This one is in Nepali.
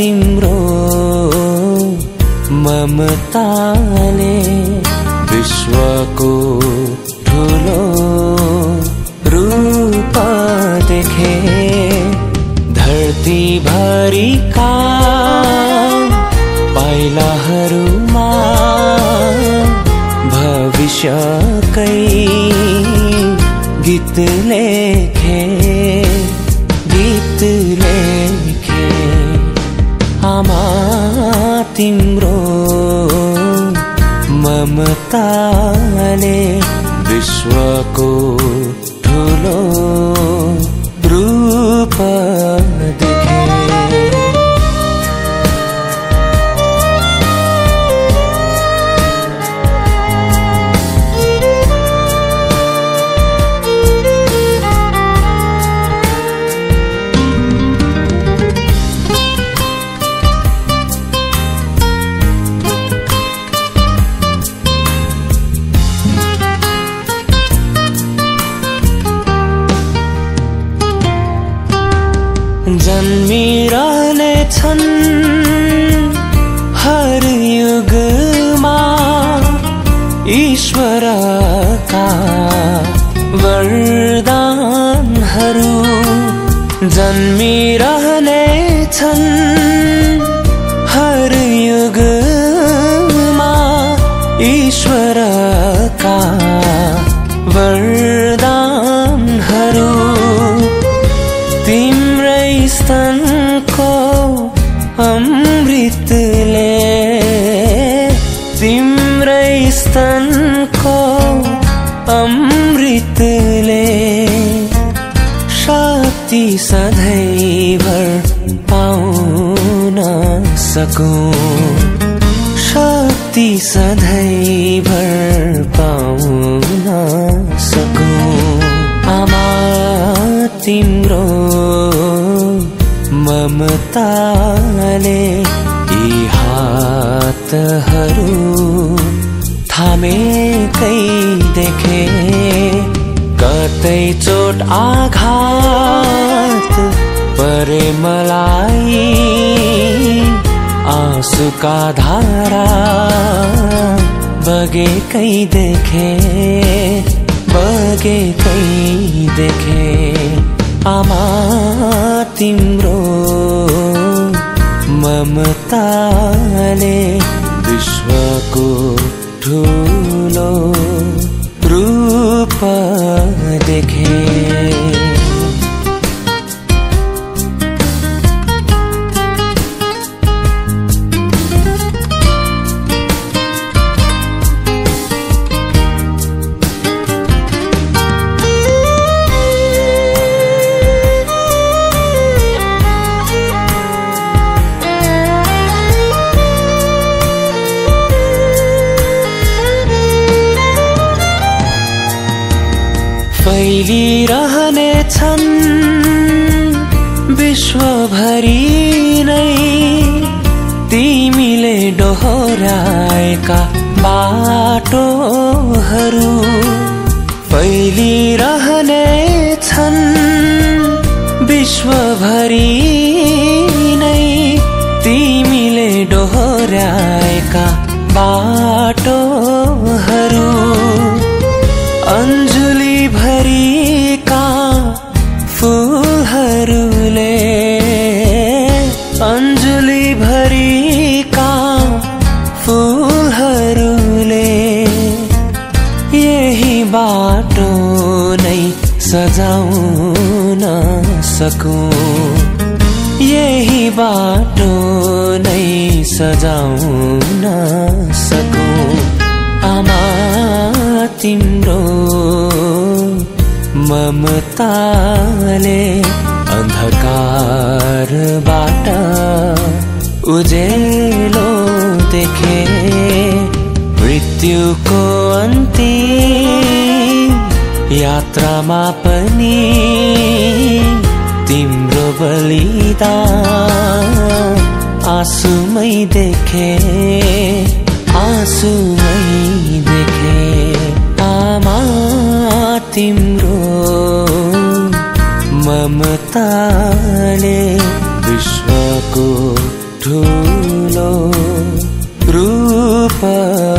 तिम्रो ममताले विश्वको ठुलो रूप देखे। धरती भरिका पाइलाहरूमा भविष्यकै गीत लेखे, गीत लेखे। आमा तिम्रो ममताले विश्वको ठुलो रूप देखे। जन्मिरहने छन् हर युगमा ईश्वरका वरदानहरू। जन्मिरहने छन् हर युगमा ईश्वरका वरदानहरू। तिम्रै स्तनको अमृतले, तिम्रै स्तनको अमृतले शक्ति सधैँभर पाउन सकूं, शक्ति सधैँभर पाउन सकूं। आमा तिम्रो ममताले यी हातहरू थामेकै देखे। कतै चोट आघात परे मलाई आँसुका धारा बगेकै देखे, बगेकै देखे। आमा तिम्रो ममताले विश्वको ठुलो रूप देखे। फैलिरहने छन् विश्वभरि नै तिमीले डोहोर्याएका बाटोहरू। फैलिरहने छन् विश्वभरि नै तिमीले डोहोर्याएका बाटोहरू। अञ्जुली भरिका फूलहरूले, अञ्जुली भरिका फूलहरूले यही बाटो नै सजाउन सकूं, यही बाटो नै सजाउन सकूं। आमा तिम्रो ममताले अन्धकारबाट उजेलो देखे। मृत्युको अन्तिम यात्रामा पनि तिम्रो बलिदान आँसुमै देखे, आँसुमै देखे। आमा तिम्रो ममताले विश्वको ठुलो रूप